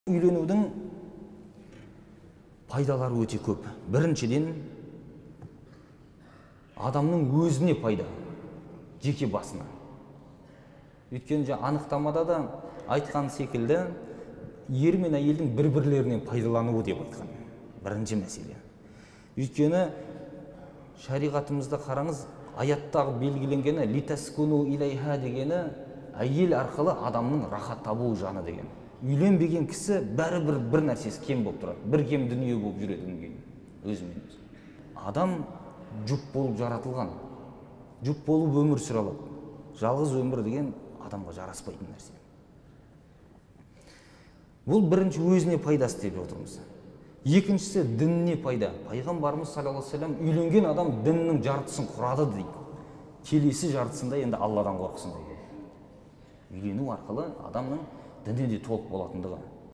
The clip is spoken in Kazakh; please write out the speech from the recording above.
Үйленудің пайдалары өте көп. Біріншіден, адамның өзіне пайда, жеке басына. Өйткені анықтамада да айтқан секілді, ер мен әйелдің бір-бірлерінен пайдалануы деп айтқан. Бірінші мәселе. Өйткені шариғатымызда қараңыз, аяттағы белгіленгені литаскуну илайха дегені әйел арқылы адамның рахат табуы жаны деген. Үйленбеген кісі бәрібір бір нәрсесі кем болып тұрады. Бір кем дүние болып жүреді өзімен өзі. Адам жұп болып жаратылған. Жұп болып өмір сүре алады. Жалғыз өмір деген адамға жараспайтын нәрсе. Бұл бірінші өзіне пайдасы деп отырмыз. Екіншісі дініне пайда. Пайғамбарымыз саллаллаху алейхи ва саллям үйленген адам діннің жартысын құрады дейді. Келесі жартысында енді Алладан қорықсын дейді. Үйлену арқылы адамның дінде де толық болатындығы.